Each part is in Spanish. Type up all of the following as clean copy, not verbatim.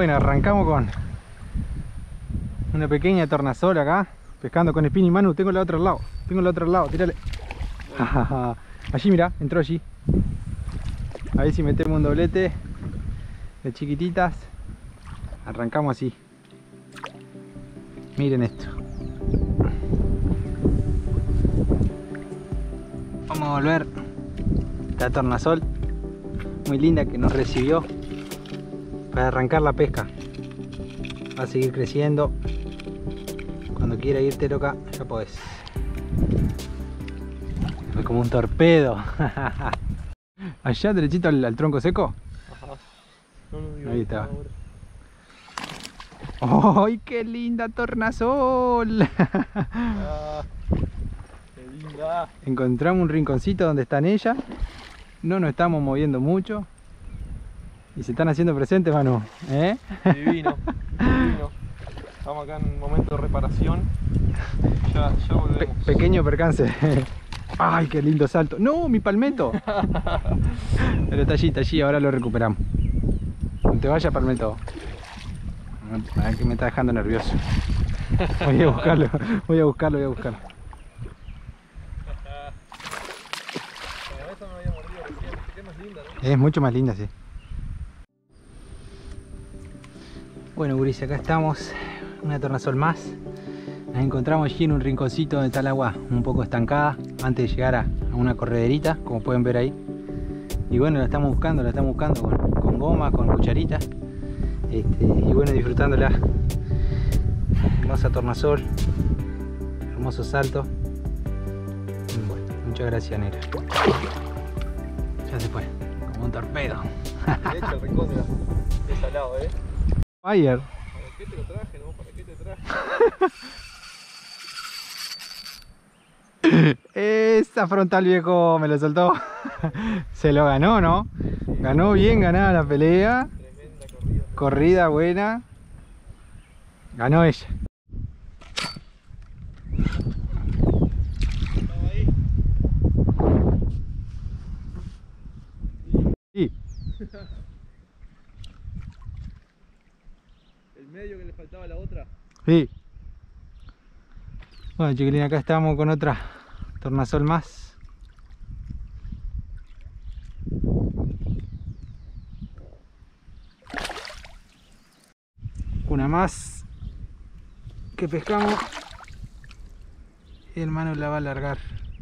Bueno, arrancamos con una pequeña tornasol acá, pescando con Spinning. Manu, tengo la otra al lado, tírale. Allí, mira, entró allí. A ver si metemos un doblete de chiquititas. Arrancamos así. Miren esto. Vamos a volver la tornasol muy linda que nos recibió para arrancar la pesca. Va a seguir creciendo. Cuando quiera irte loca, ya podés. Es como un torpedo. Allá derechito al tronco seco. Ajá. No, ahí está. ¡Ay, qué linda tornasol! ¡Qué linda! Encontramos un rinconcito donde están ellas. No nos estamos moviendo mucho. Y se están haciendo presentes, Manu. ¿Eh? Divino, divino. Estamos acá en un momento de reparación. Ya volvemos. Pequeño percance. ¡Ay, qué lindo salto! ¡No, mi palmeto! Pero está allí, ahora lo recuperamos. No te vayas, palmeto. A ver, que me está dejando nervioso. Voy a buscarlo. Esta me había mordido recién. Qué más linda, ¿no? Es mucho más linda, sí. Bueno, guris, acá estamos. Una tornasol más. Nos encontramos allí en un rinconcito donde está el agua un poco estancada, antes de llegar a una correderita, como pueden ver ahí. Y bueno, la estamos buscando con goma, con cucharita. Y bueno, disfrutándola. Hermosa tornasol, hermoso salto. Bueno, muchas gracias, negra. Ya se fue, como un torpedo. Derecho el rincón de salado, Fire. ¿Para qué te lo traje, no? ¿Para qué te traje? Esa frontal, viejo, me lo soltó. Se lo ganó, ¿no? Ganó bien ganada la pelea. Tremenda corrida. Corrida buena. Ganó ella. ¿Estaba ahí? Sí. El medio que le faltaba a la otra. Sí. Bueno, chiquilín, acá estamos con otra tornasol más. Una más que pescamos y el Manu la va a largar.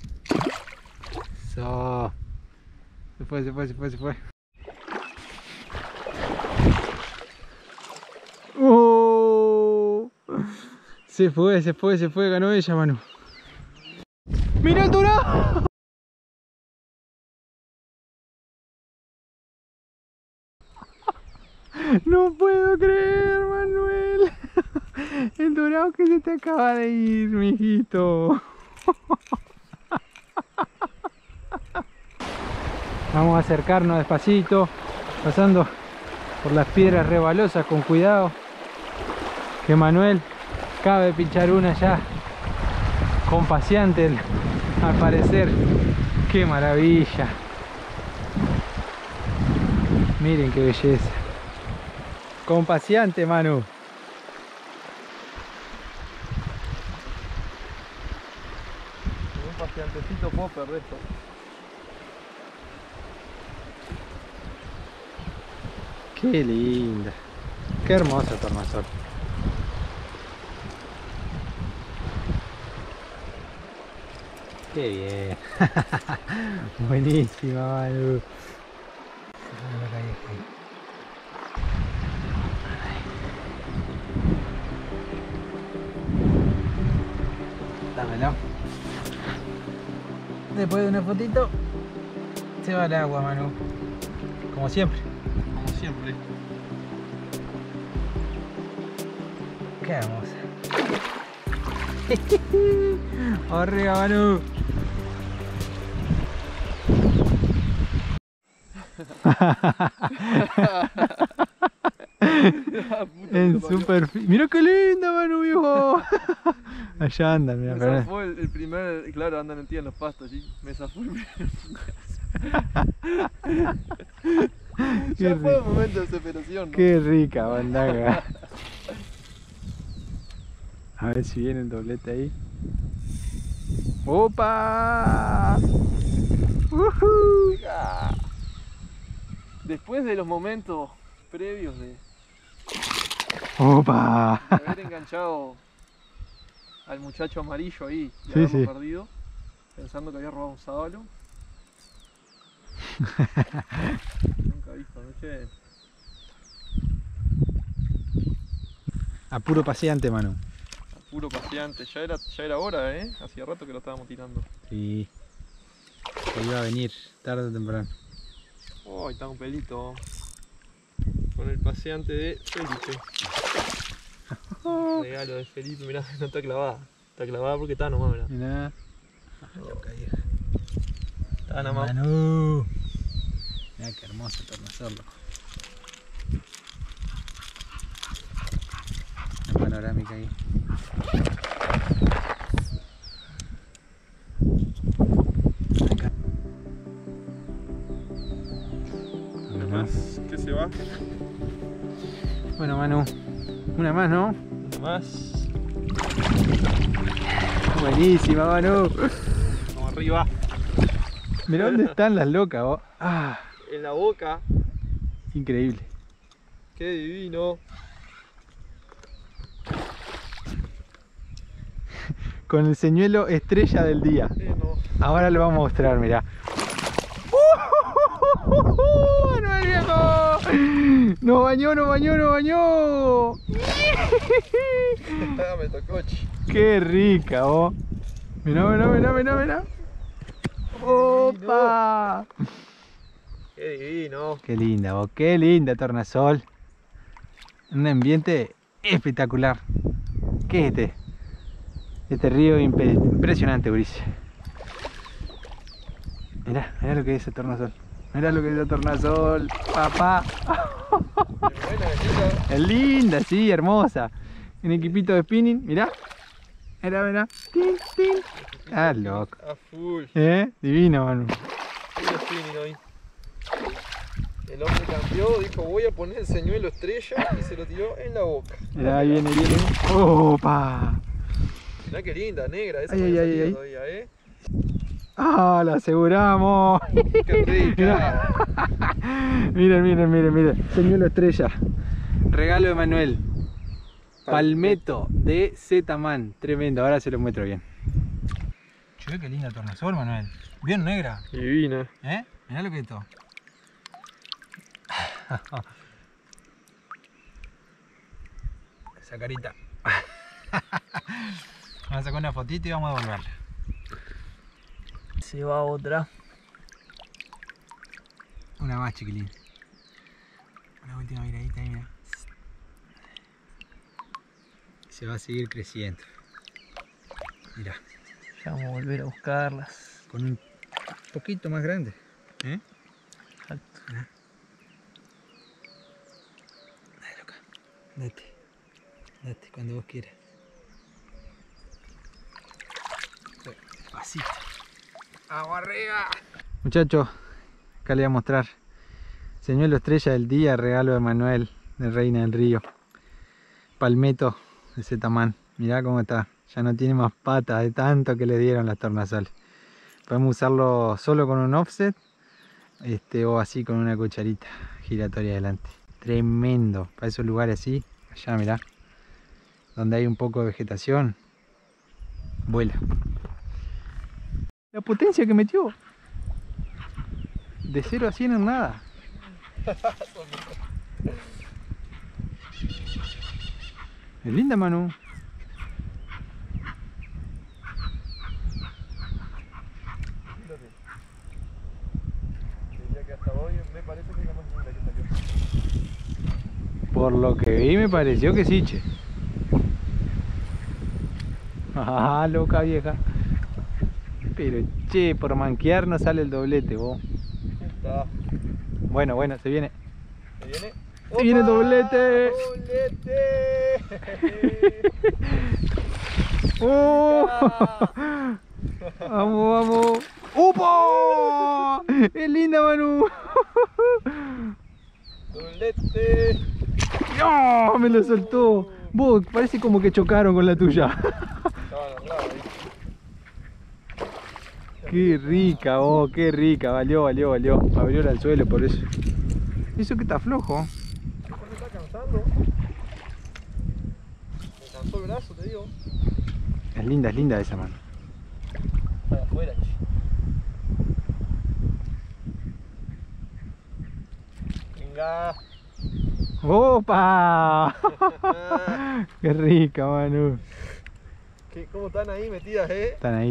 Eso. Se fue. Se fue, ganó ella, Manu. ¡Mira el dorado! No puedo creer, Manuel. El dorado que se te acaba de ir, mijito. Vamos a acercarnos despacito, pasando por las piedras rebalosas con cuidado. Que Manuel acaba de pinchar una ya con paseante, al parecer. ¡Qué maravilla! Miren qué belleza. Con paseante, Manu. Un paseantecito puedo perder esto. Qué linda. Qué hermosa tornasol. Qué bien. Buenísima, Manu. Dámelo. Después de una fotito se va al agua, Manu. Como siempre. Como siempre. Qué hermosa. Arriba, Manu. En su perfil. Mira qué linda, Manu, viejo. Allá andan, mira. Me zafó el primer, claro, andan en los pastos allí. Me zafó el primer. Ya fue un momento de desesperación, ¿no? Qué rica bandanga. A ver si viene el doblete ahí. ¡Opa! Ah. Después de los momentos previos de ¡Opa! haber enganchado al muchacho amarillo ahí y Sí, haberlo sí. perdido, pensando que había robado un sábalo. Nunca visto, ¿no? Che. A puro paseante, Manu. Puro paseante, ya era hora, hacía rato que lo estábamos tirando. Sí. Que iba a venir tarde o temprano. Oh, ahí está un pelito con el paseante de Felipe. Regalo de Felipe, mirá, no está clavada. Está clavada porque está nomás, mirá. Mirá. Loca vieja. Está nomás. Manu. Mirá qué hermoso tornasol, loco. Una panorámica ahí. Acá. Una más que se va. Bueno, Manu, una más, ¿no? Una más. Buenísima, Manu. Vamos arriba. Mirá dónde están las locas, vos. Ah, En la boca. increíble. Qué divino. Con el señuelo estrella del día. No. Ahora lo vamos a mostrar, mirá. ¡Manuel viejo! ¡Nos bañó, nos bañó, nos bañó! Me tocó, chi. ¡Qué rica, vos! Mirá, mirá, mirá, mirá, mirá. ¡Opa! Qué divino. Qué linda, vos, qué linda tornasol. Un ambiente espectacular. ¿Qué es este? Este río impresionante, Ulises. Mirá, mirá lo que es el tornasol. Mirá lo que es el tornasol, papá. Es linda, sí, hermosa. Un equipito de spinning, mirá. Mirá, mirá. Tin, tin. Ah, loco. A full. Divino, Manu. Full spinning hoy. El hombre cambió, dijo voy a poner el señuelo estrella y se lo tiró en la boca. Mirá, ahí viene, viene. ¡Opa! Mirá qué linda, negra, esa Ay, no ay, había ay, salido ay. todavía, ¡Ah, la aseguramos! Qué rica. Miren, miren, miren, miren. Señuelo estrella. Regalo de Manuel. Palmetto de Zetaman. Tremendo, ahora se lo muestro bien. Che, qué linda tornasol, Manuel. Bien negra. Divina. Mirá lo que es esto. Esa carita. Vamos a sacar una fotito y vamos a devolverla. Se va otra. Una más, chiquilín. Una última miradita ahí, mira. Se va a seguir creciendo. Mirá. Ya vamos a volver a buscarlas. Con un poquito más grande. Exacto. Mirá. Dale, loca. Date. Date cuando vos quieras. Despacito. ¡Vamos arriba! Muchachos, acá les voy a mostrar. Señuelo estrella del día, regalo de Manuel, de Reina del Río. Palmetto de Zetaman. Mirá cómo está. Ya no tiene más patas de tanto que le dieron las tornasoles. Podemos usarlo solo con un offset o así con una cucharita giratoria adelante. Tremendo. Para esos lugares así, allá mirá, donde hay un poco de vegetación, vuela. La potencia que metió. De 0 a 100 en nada. Es linda, Manu. Diría que hasta hoy me parece que es la más linda que salió. Por lo que vi me pareció que sí, che. Ah, loca vieja. Pero che, por manquear no sale el doblete, vos. Está. Bueno, bueno, se viene. ¿Se viene? ¡Se viene el doblete! ¡Doblete! ¡Oh! ¡Vamos, vamos! ¡Opa! ¡Es linda, Manu! lo soltó. Vos, parece como que chocaron con la tuya. Estaban al lado ahí. Qué rica, oh, qué rica. Valió. Abrió el anzuelo por eso. Eso que está flojo. Me está cansando. Me cansó el brazo, te digo. Es linda esa mano. Está de afuera, che. Venga. ¡Opa! ¡Qué rica, Manu! ¿Cómo están ahí metidas, Están ahí,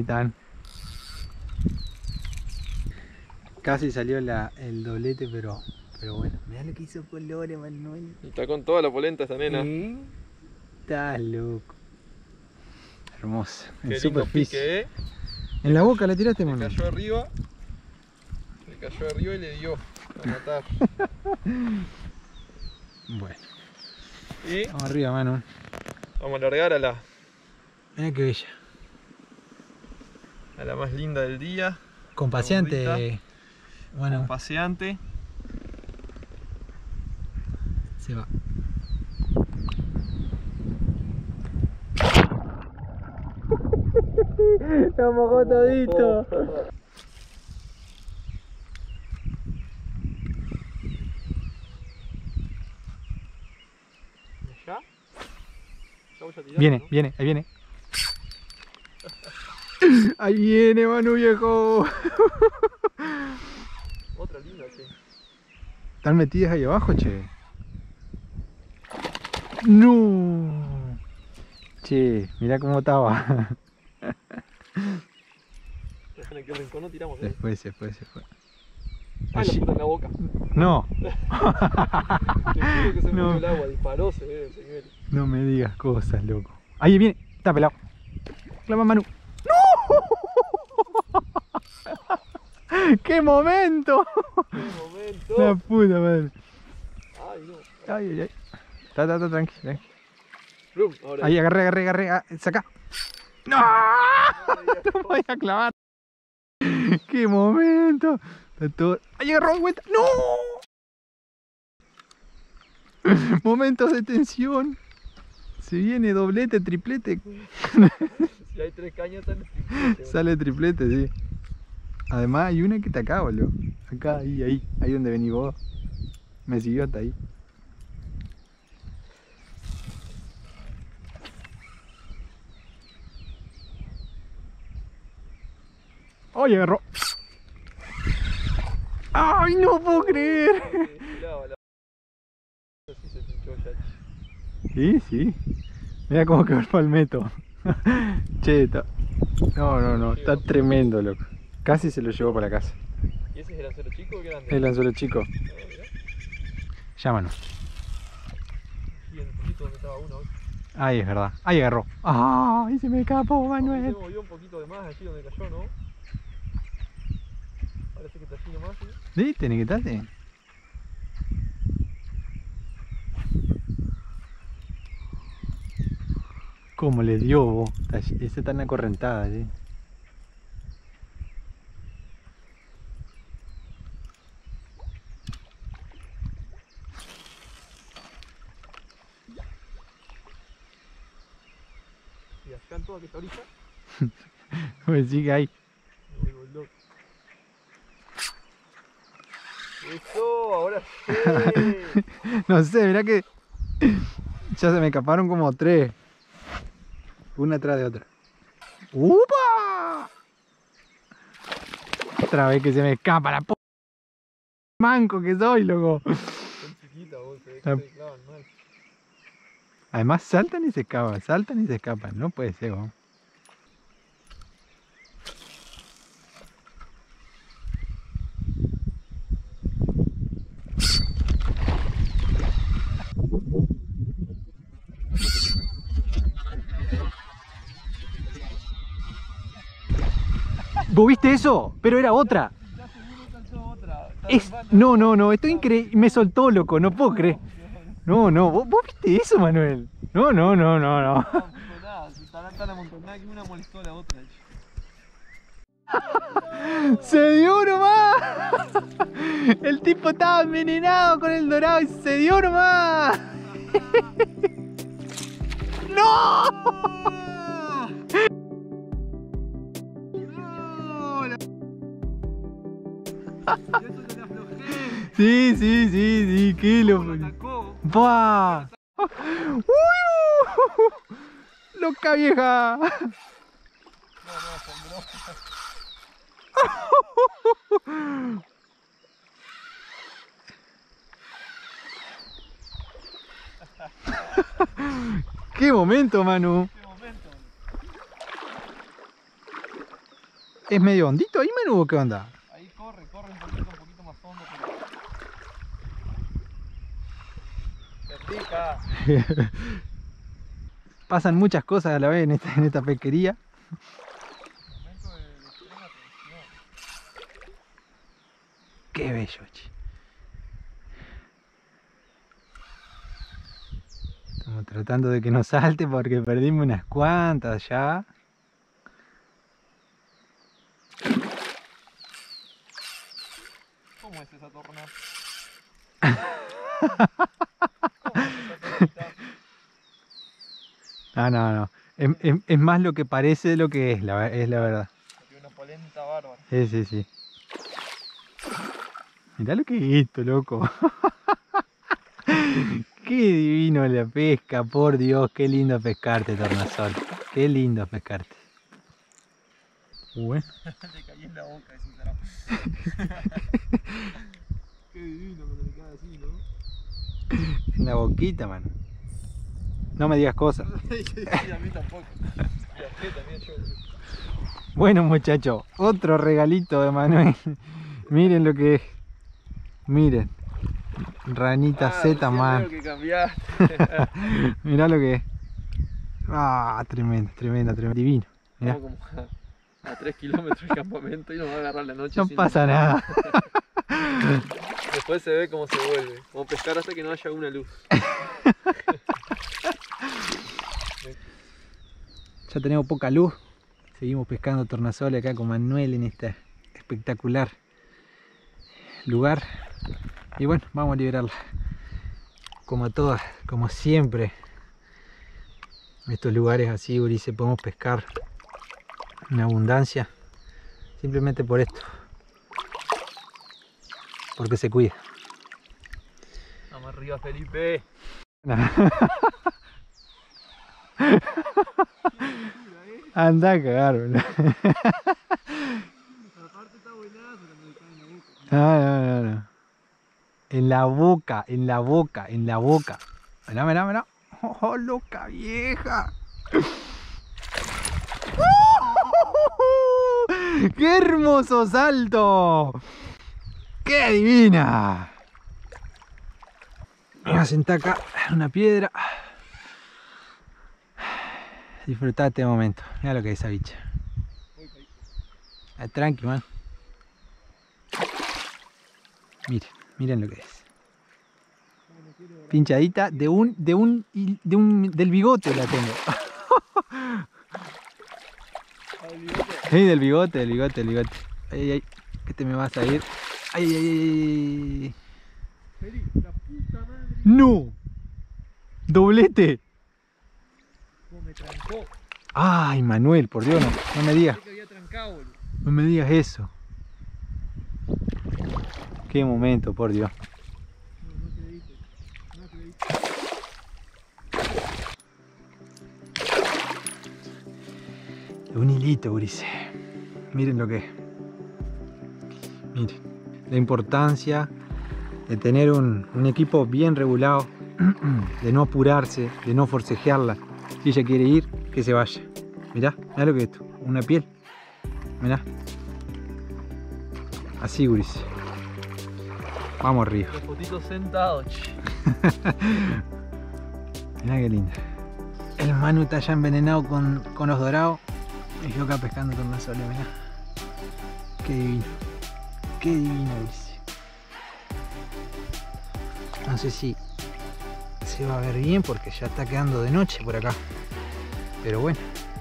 Casi salió el doblete, pero bueno. Mirá lo que hizo Colores, Manuel. Está con toda la polenta esta nena. Estás loco. Hermosa. En Qué lindo superficie. pique, En la boca la tiraste, Le Manuel. cayó arriba. Le cayó arriba y le dio a matar. Bueno. Y Vamos arriba, Manu. vamos a largar a Mirá qué bella. la más linda del día. Con paseante. Bueno, Paseante. se va. Lo mojó todito. ¿Ya? ¿Ya voy a tirar, Viene, no? viene, ahí viene. Ahí viene, Manu viejo. Otra linda, che. ¿Están metidas ahí abajo, che? No. Che, mirá cómo estaba. En aquel rincón no tiramos, Se fue. Ah, Allí- la puta en la boca. No, Te juro que se No. murió el agua, disparó, se ve el señuelo. no me digas cosas, loco. Ahí viene, está pelado. Clama, Manu. ¡No! ¡Qué momento! ¡Qué momento! La puta madre. Ay, no. Ay. Está, tranqui. Plum, ahora. Ahí, agarré. Saca. ¡No! Te voy a clavar. ¡Qué momento! Está todo... ¡Ahí agarró vuelta! ¡No! Momentos de tensión. Se viene doblete, triplete. Si hay 3 cañas, sale triplete. Sale triplete, sí. Además hay una que está acá, boludo. Acá, ahí donde venís vos. Me siguió hasta ahí. ¡Ay, agarró! ¡Ay, no puedo creer! Así se pinchó ya. Sí. Mira cómo quedó el palmeto. Che, No, está tremendo, loco. Casi se lo llevó para casa. ¿Y ese es el anzuelo chico o grande? El anzuelo chico. Ah, mirá. Llámanos. Y en el poquito donde estaba uno. Ahí es verdad. Ahí agarró. ¡Ay, se me escapó, Se Manuel! movió un poquito de más allí donde cayó, ¿no? Parece que está allí nomás, ¿sí? ¿Viste, Niquetate? ¿Cómo le dio vos? Esa tan acorrentada, ¿sí? Y acá en toda esta orilla Pues sí que hay. me vuelvo loco. ¡Eso! ¡Ahora sí! No sé, mirá que ya se me escaparon como 3. Una atrás de otra. ¡Upa! Otra vez que se me escapa la manco que soy, loco. Son chiquitas, vos, se ve que se clavan mal. Además saltan y se escapan. No puede ser, vos. ¿Vos viste eso? Pero era otra. Ya seguro calzó otra. No, esto es increíble. Me soltó, loco, no puedo creer. No, ¿vos viste eso, Manuel? No. No, no nada. Si estarán tan amontonadas que una molestó a la otra. ¡Se dio nomás! El tipo estaba envenenado con el dorado y se dio nomás. ¡No! Sí, qué lo... ¡Pah! ¡Loca vieja! ¡Qué momento, Manu! ¿Qué momento? ¿Es medio hondito ahí, Manu, o qué onda? Ahí corre un poquito más hondo. Pero... pica. Pasan muchas cosas a la vez en esta pesquería. Momento de extrema tensión. Qué bello, che. Estamos tratando de que no salte porque perdimos unas cuantas ya. ¿Cómo es esa torna? No. Es más lo que parece de lo que es la verdad. Tiene una polenta bárbara. Sí. Mirá lo que es esto, loco. Qué divino la pesca, por Dios, qué lindo pescarte, tornasol. Qué lindo pescarte. Le caí en la boca ese carajo. Qué divino cuando le cae así, ¿no? En la boquita, man. No me digas cosas. Sí, a mí tampoco. Viajé también yo. Bueno, muchachos, otro regalito de Manuel. Miren lo que es. Miren. Ranita Z, man. Que cambiaste. Mirá lo que es. Ah, tremendo. Divino. Mirá. Estamos como a 3 kilómetros del campamento y nos va a agarrar la noche. No pasa nada. Después se ve cómo se vuelve. Vamos a pescar hasta que no haya una luz. Ya tenemos poca luz. Seguimos pescando tornasol acá con Manuel en este espectacular lugar. Y bueno, vamos a liberarla. Como todas, como siempre. En estos lugares así, Ulises, podemos pescar en abundancia. Simplemente por esto. Porque se cuida. Vamos arriba, Felipe. Anda a cagar, boludo. Aparte está buenazo cuando le cae en la boca. No. En la boca. Mirá. Oh, loca vieja. ¡Qué hermoso salto! ¡Qué divina! Me voy a sentar acá en una piedra. Disfrutá este momento. Mira lo que es esa bicha. Tranqui, man. Miren lo que es. Pinchadita del bigote la tengo. Sí, del bigote. Ay, que te me vas a ir. Ay. La puta madre. ¡No! ¡Doblete! Me trancó. Ay, Manuel, por Dios, no me digas. Que había trancado, boludo. No me digas eso. Qué momento, por Dios. No acredito. Un hilito, Ulises. Miren lo que es. Miren. La importancia de tener un equipo bien regulado. De no apurarse, de no forcejearla. Si ella quiere ir, que se vaya. Mirá lo que es esto. Una piel. Mirá. Así, Ulises. Vamos arriba. Los fotitos sentados, che. Mirá qué linda. El Manu está ya envenenado con los dorados. Y yo acá pescando tornasoles, mirá. Qué divino. Qué divino, Ulises. No sé si se va a ver bien porque ya está quedando de noche por acá. Pero bueno.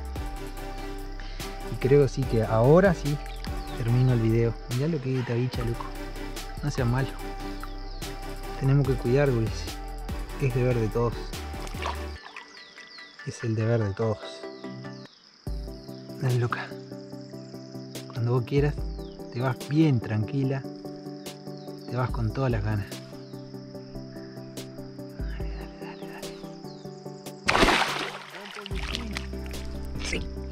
Y creo sí que ahora sí termino el video. Mirá lo que es esta bicha, loco. No seas malo. Tenemos que cuidar, Ulises. Es deber de todos. es el deber de todos. Dale, Luca. Cuando vos quieras, te vas bien tranquila, te vas con todas las ganas. Dale, dale, dale, dale. Sí.